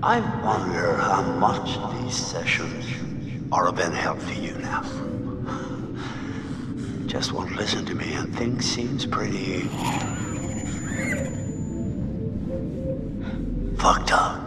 I wonder how much these sessions are of any help to you now. Just won't listen to me and things seems pretty... fucked up.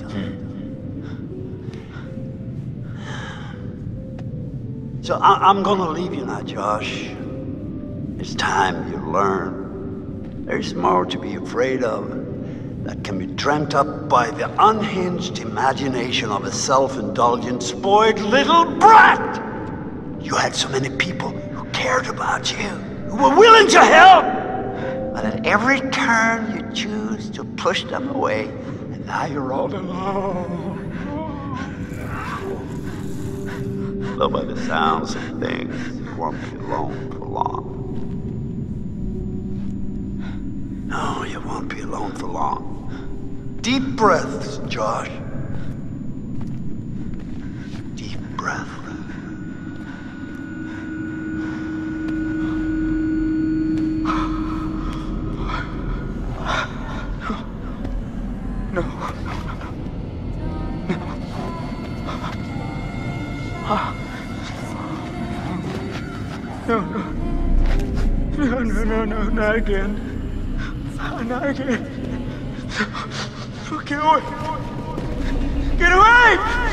So I'm gonna leave you now, Josh. It's time you learn. There's more to be afraid of that can be dreamt up by the unhinged imagination of a self-indulgent, spoiled little brat! You had so many people who cared about you, who were willing to help! But at every turn you choose to push them away, and now you're all alone. Though by the sounds of things, you won't be alone for long. No, you won't be alone for long. Deep breaths, Josh. Deep breath. No. No, not again. Not again. Get away! Get away!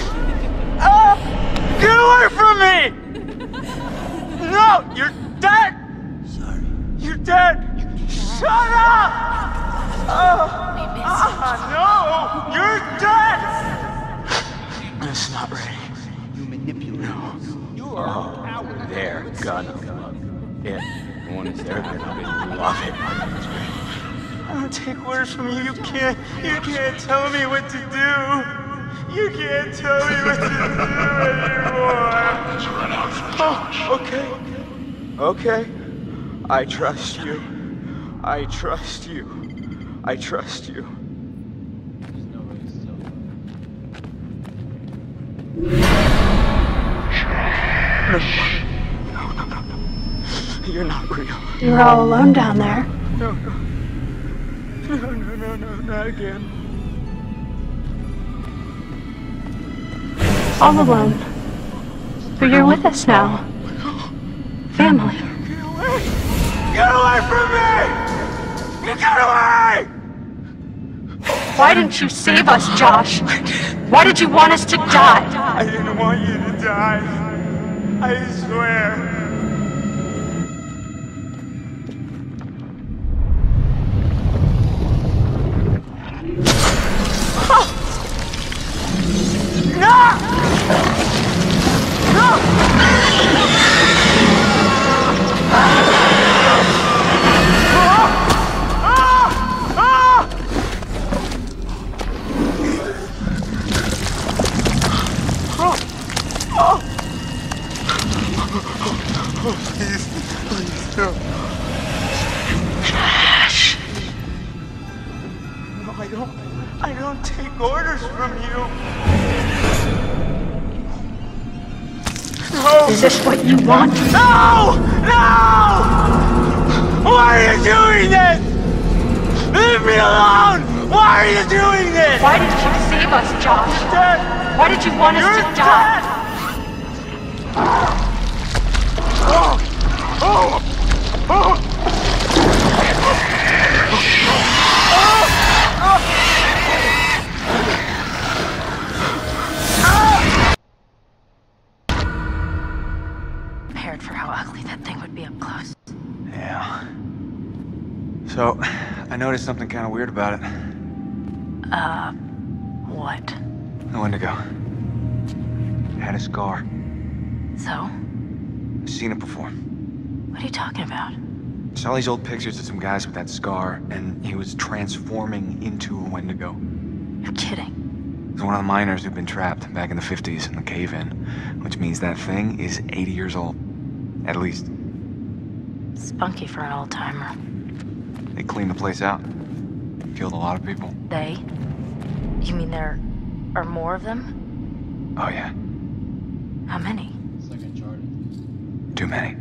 Get away from me! No, you're dead! Sorry. You're dead! Shut up! No! You're dead! It's not ready. You manipulate. No. You are powerless. There, gun club. It. The one is there. I love it. I don't take orders from you. You can't tell me what to do. You can't tell me what to do anymore. Oh, okay. I trust you. I trust you. I trust you. No. You're not real. You're all alone down there. No, not again. All alone. But you're with us now. Family. Get away! Get away from me! Get away! Why didn't you save us, Josh? Why did you want us to die? I didn't want you to die. I swear. Please, no. Josh. No, I don't take orders from you. No! Is this what you want? No! Why are you doing this? Leave me alone! Why are you doing this? Why did you save us, Josh? Dead. Why did you want us to die? Prepared for how ugly that thing would be up close. Yeah. So, I noticed something kind of weird about it. What? The Wendigo. It had a scar. So? I've seen it before. What are you talking about? Saw these old pictures of some guys with that scar, and he was transforming into a Wendigo. You're kidding. He's one of the miners who'd been trapped back in the 50s in the cave-in, which means that thing is 80 years old. At least. Spunky for an old-timer. They cleaned the place out. Killed a lot of people. They? You mean there are more of them? Oh yeah, How many? It's like Uncharted. too many.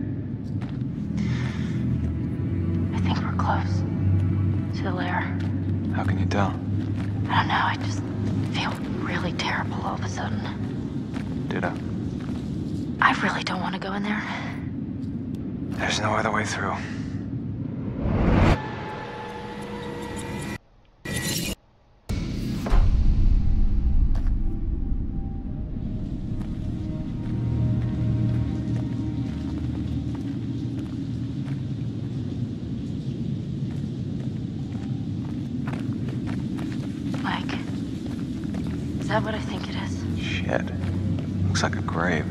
I think we're close. To the lair. How can you tell? I don't know, I just feel really terrible all of a sudden. Ditto. I really don't want to go in there. There's no other way through. Mike, is that what I think it is? Shit. Looks like a grave.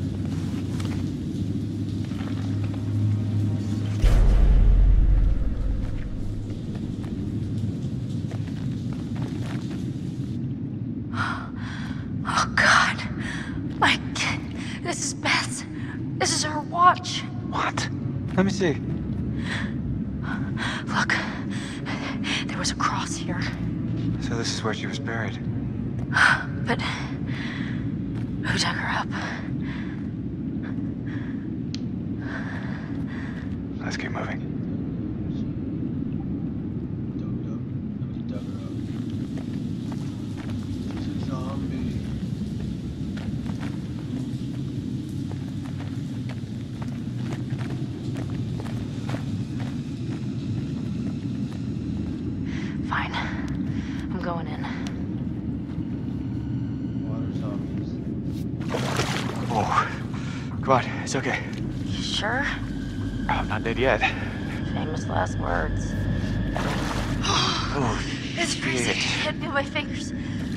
Oh, God. Mike, this is Beth's. This is her watch. What? Let me see. Look, there was a cross here. So this is where she was buried. But who dug her up? Let's keep moving. Dug her up. It's a zombie. Fine. I'm going in. Water zombies. Oh. Come on, it's okay. You sure? I'm not dead yet. Famous last words. Oh, It's freezing. Hit me with my fingers.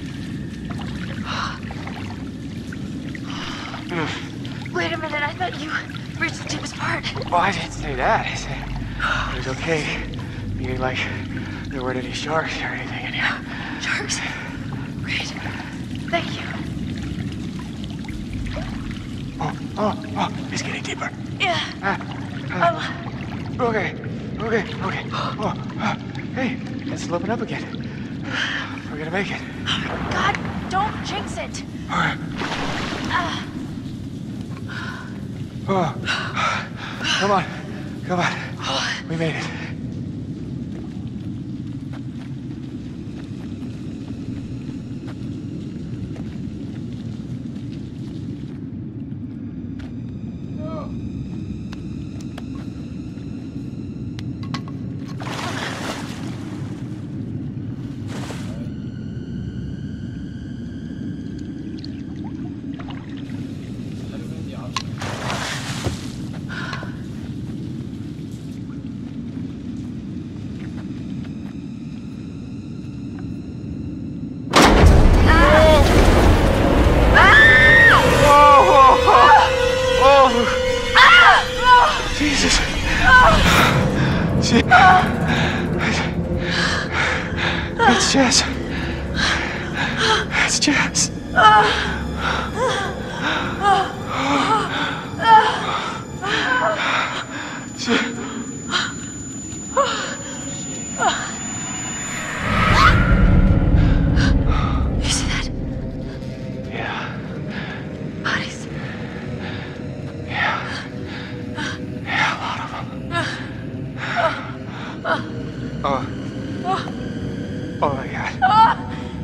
Wait a minute, I thought you reached the deepest part. Well, I didn't say that. I said it was okay. Meaning like there weren't any sharks or anything in here. Sharks. Great. Thank you. Oh, it's getting deeper. Yeah. Okay. Oh, hey, let's open up again. We're gonna make it. God, don't jinx it. All right. Oh. Come on. We made it. No. That have been the option. Jesus. Shit. It's Jess. It's Jess. Shit. You see that? Yeah. Bodies. Yeah, a lot of them. Oh my God.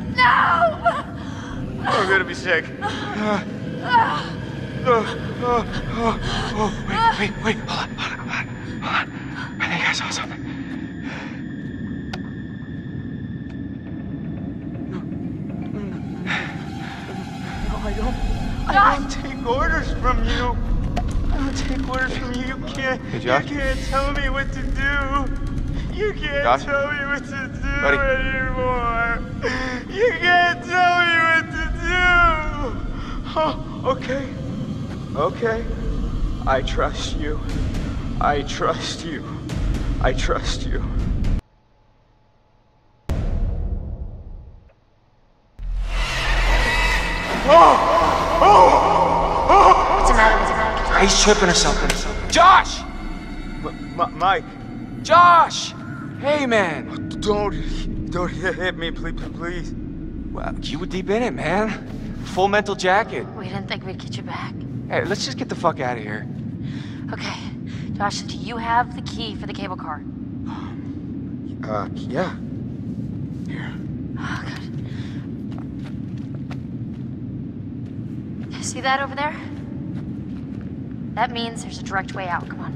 No! I'm gonna be sick. Wait, hold on. I think I saw something. No, I don't take orders from you. I don't take orders from you. You Hey, Josh? can't tell me what to do. You can't Josh? tell me what to do Buddy? anymore. You can't tell me what to do. Oh, okay. I trust you. I trust you. What's the matter? He's tripping or something. Josh! Mike, Josh! Hey, man. don't hit me, please. Well, you were deep in it, man. Full mental jacket. We didn't think we'd get you back. Hey, let's just get the fuck out of here. Okay. Josh, do you have the key for the cable car? Yeah. Oh, good. See that over there? That means there's a direct way out. Come on.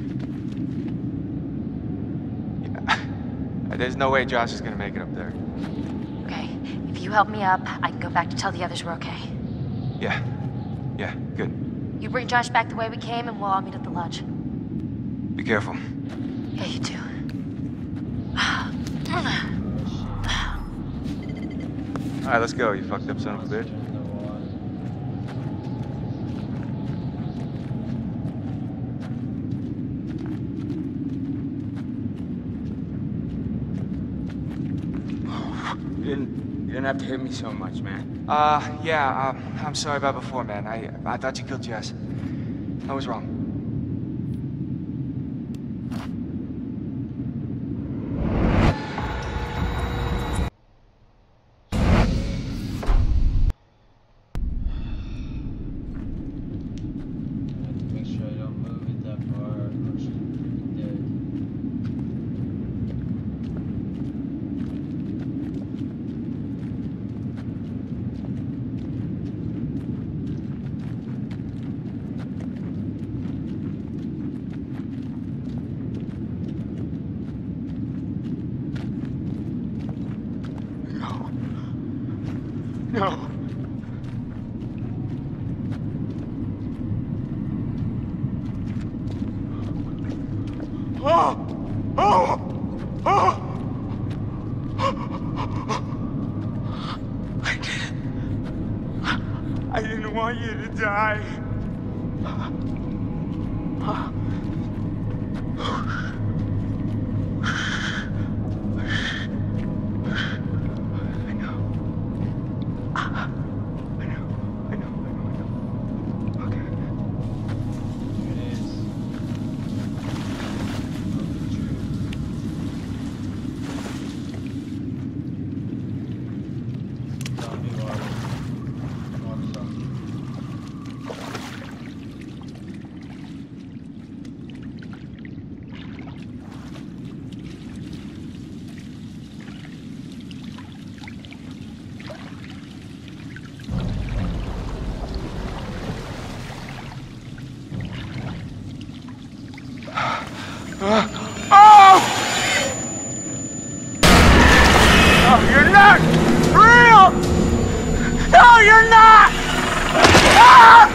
Yeah. There's no way Josh is gonna make it up there. Okay, if you help me up, I can go back to tell the others we're okay. Yeah. Yeah, good. You bring Josh back the way we came, and we'll all meet at the lodge. Be careful. Yeah, you too. Alright, let's go, you fucked up son of a bitch. You didn't have to hit me so much, man. Yeah, I'm sorry about before, man. I thought you killed Jess. I was wrong. Make sure I don't move it that far, or she's dead. No. Oh! Oh! Oh! I didn't want you to die. Here it is. Zombie water. Water zombie. No, you're not real! No, you're not! Ah!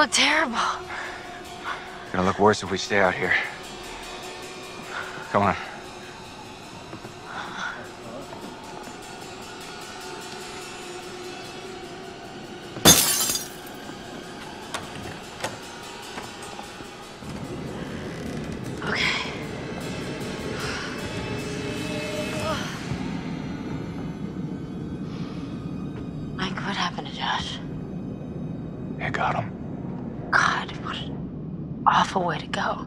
terrible. It's gonna look worse if we stay out here. Come on. Okay. Mike, what happened to Josh? I got him. God, what an awful way to go.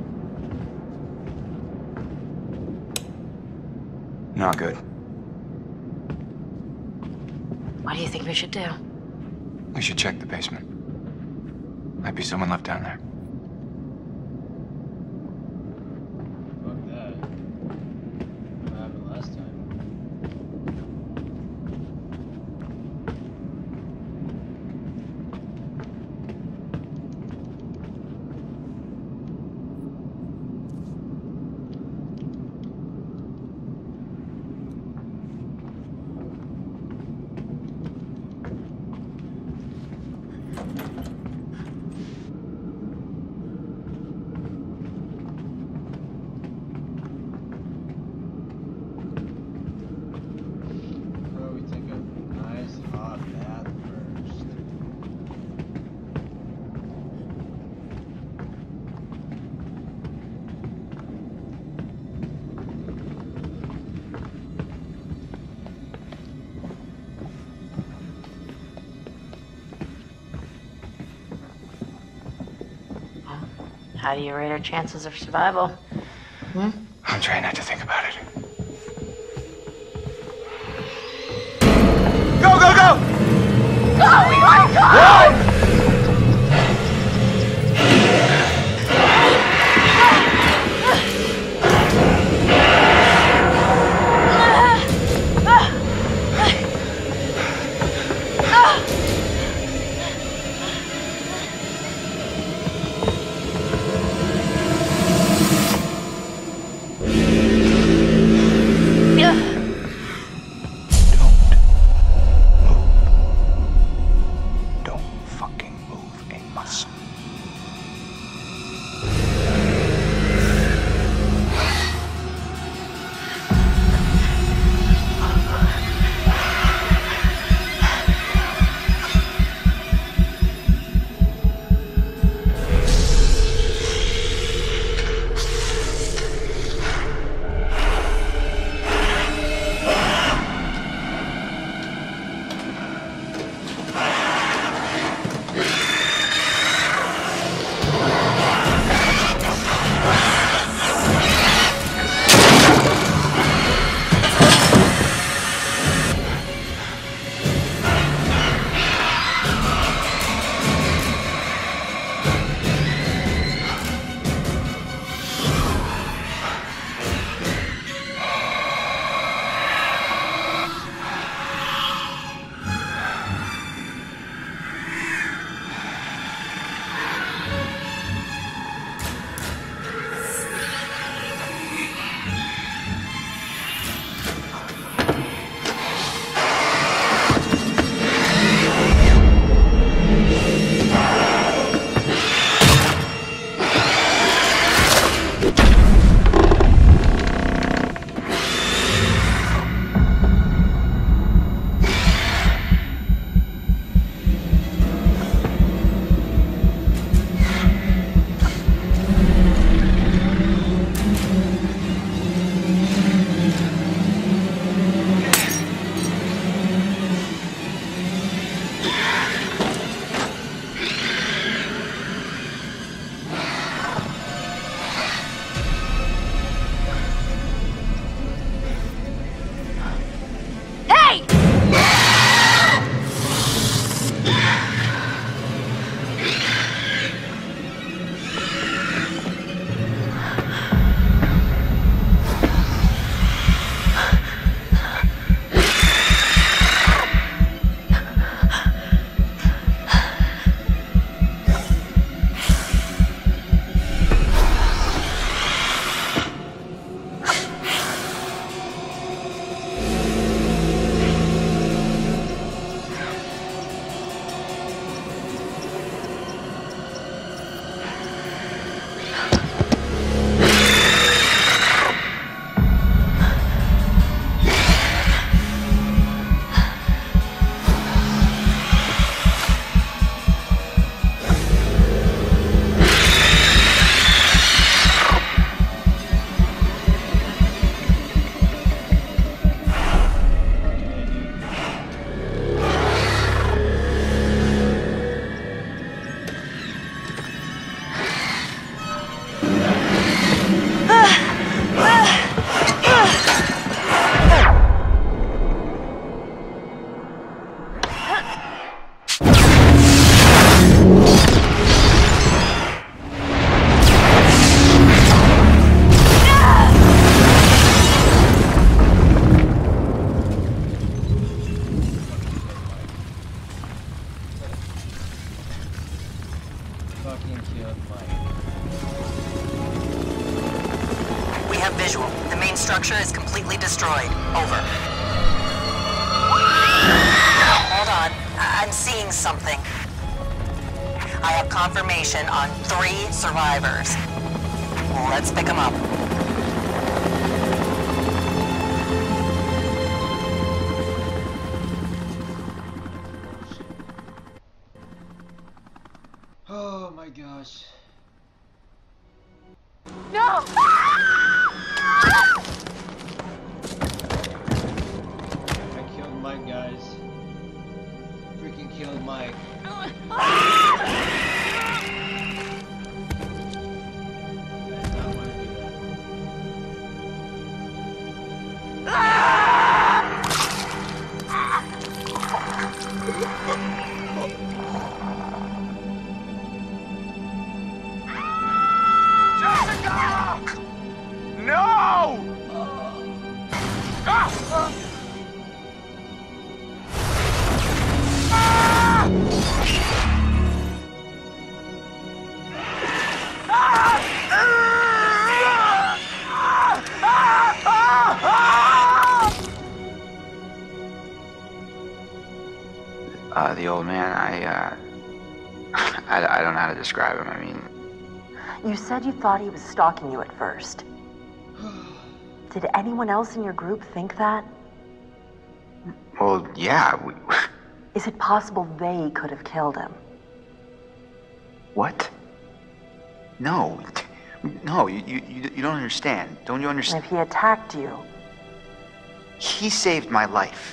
Not good. What do you think we should do? We should check the basement. Might be someone left down there. Fuck that. What happened last time? Bro, we take a nice hot bath first. How do you rate our chances of survival? I'm trying not to think about it. Go, go, go! Go! We gotta go! Don't have visual. The main structure is completely destroyed. Over. Hold on. I'm seeing something. I have confirmation on 3 survivors. Let's pick them up. Oh my gosh. No! I killed Mike, guys. Freaking killed Mike. I did not want to do Jessica! No! Ah! The old man, I don't know how to describe him. I mean, You said you thought he was stalking you at first. Did anyone else in your group think that? well, yeah, Is it possible they could have killed him? what? No, you don't understand. Don't you And understand? if he attacked you, He saved my life.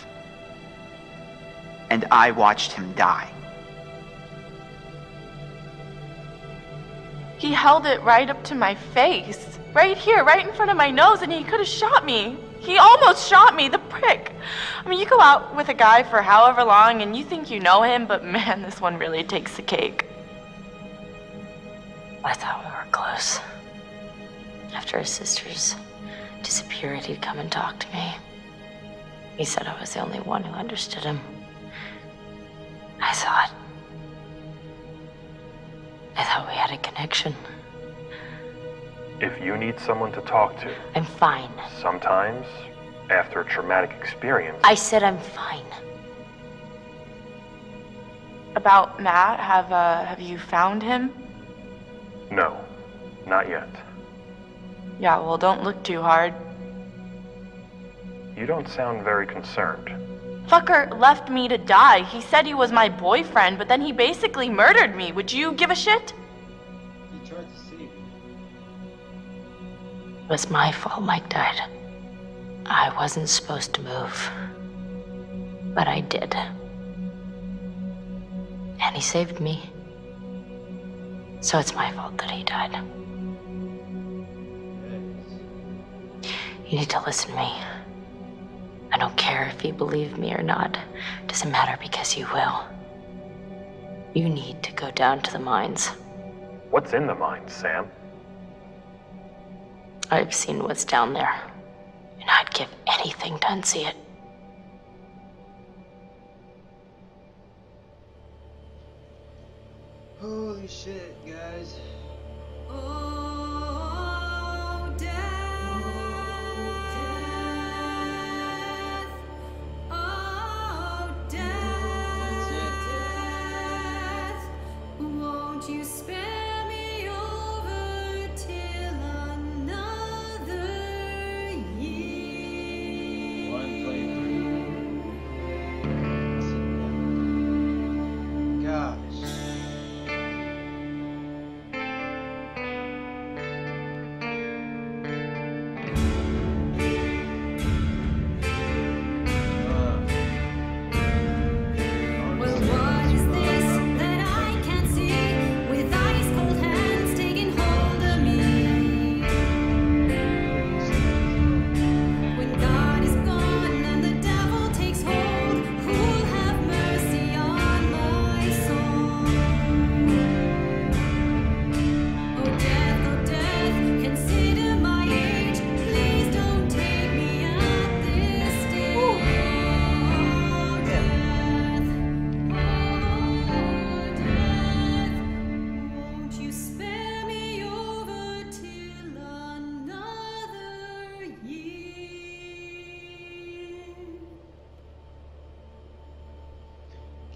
And I watched him die. He held it right up to my face. Right here, right in front of my nose, and he could have shot me. He almost shot me, the prick. I mean, you go out with a guy for however long and you think you know him, but man, this one really takes the cake. I thought we were close. After his sisters disappeared, he'd come and talk to me. He said I was the only one who understood him. I thought we had a connection. If you need someone to talk to, I'm fine. sometimes, after a traumatic experience, I said I'm fine. About Matt, have you found him? no, not yet. Yeah, well, don't look too hard. You don't sound very concerned. Fucker left me to die. He said he was my boyfriend, but then he basically murdered me. Would you give a shit? He tried to save you. It was my fault Mike died. I wasn't supposed to move. But I did. And he saved me. So it's my fault that he died. You need to listen to me. I don't care if you believe me or not. Doesn't matter because you will. You need to go down to the mines. What's in the mines, Sam? I've seen what's down there. And I'd give anything to unsee it. Holy shit, guys. That's it. Won't you spare me over till another year? One playthrough. Gosh.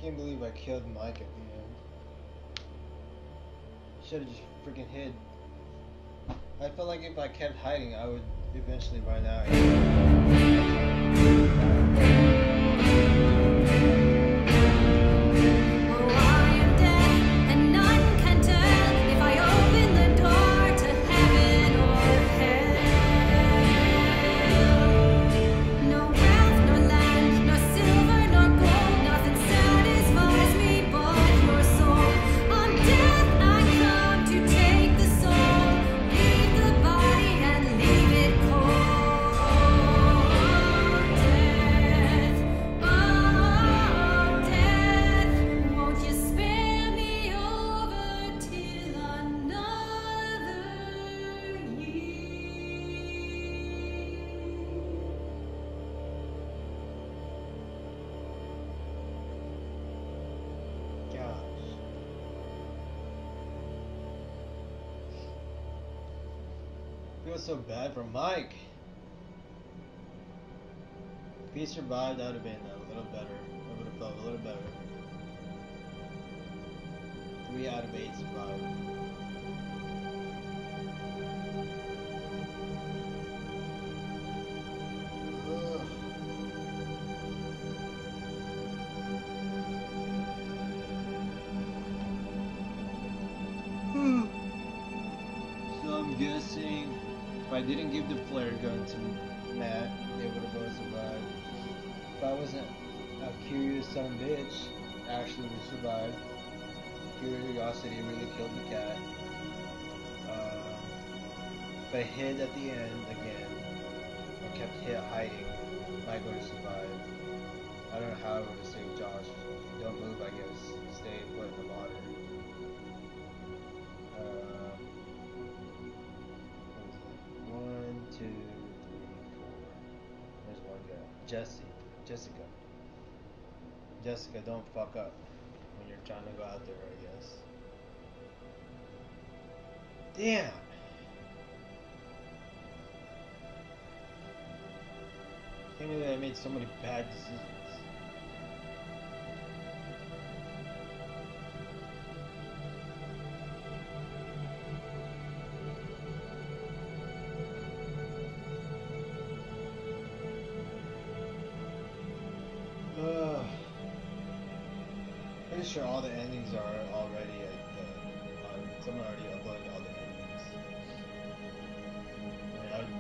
can't believe I killed Mike at the end. Should have just freaking hid. I felt like if I kept hiding, I would eventually run out. I feel so bad for Mike. If he survived, that would have been a little better. I would have felt a little better. 3 out of 8 survived. So I'm guessing if I didn't give the flare gun to Matt, they would have both survived. If I wasn't a curious son of a bitch, Ashley would survive. Curiosity really killed the cat. If I hid at the end again, or kept hiding, Mike would have survived. I don't know how I would have saved Josh. Don't move, I guess. Stay put in the water. One, two, three, four. There's one girl. Jessica. Jessica, don't fuck up when you're trying to go out there, I guess. Damn! Can't believe I made so many bad decisions. Pretty sure all the endings are already at someone already uploaded all the endings. I mean,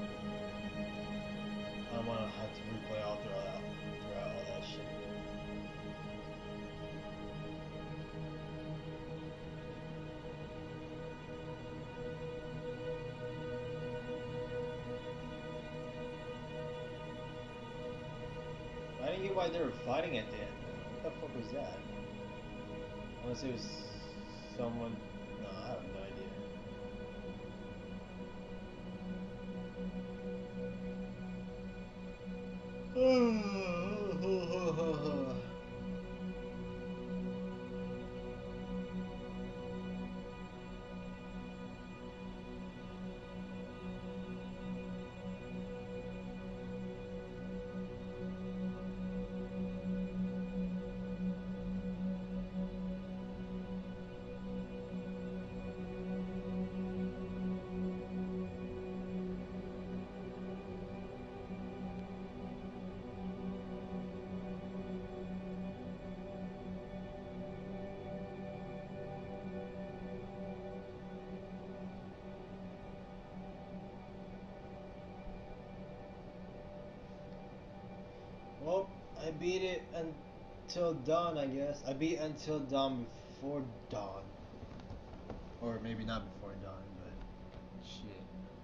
I don't want to have to replay all throughout all that shit. I didn't get why they were fighting at the end. What the fuck was that? Unless it was someone. No, I have no idea. Well, I beat it until dawn, I guess. I beat until dawn before dawn. Or maybe not before dawn, but shit.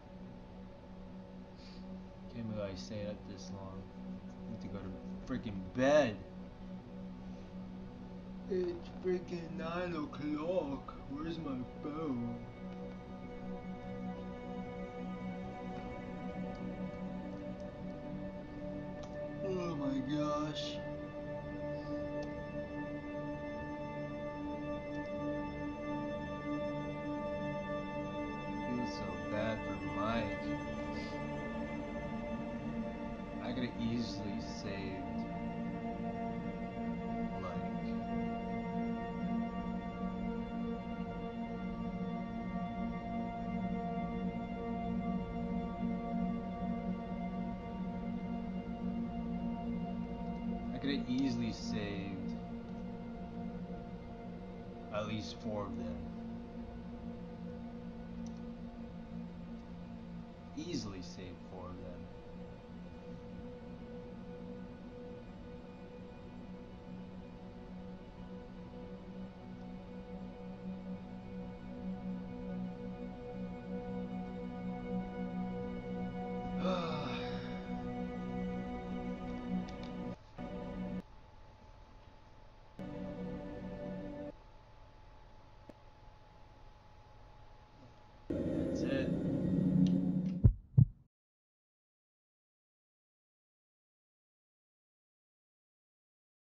Can't believe I stayed up this long. Need to go to freaking bed. It's freaking 9 o'clock. Where's my phone? Oh my gosh. Feel so bad for Mike. I could have easily saved Mike. could have easily saved at least 4 of them. Easily saved 4.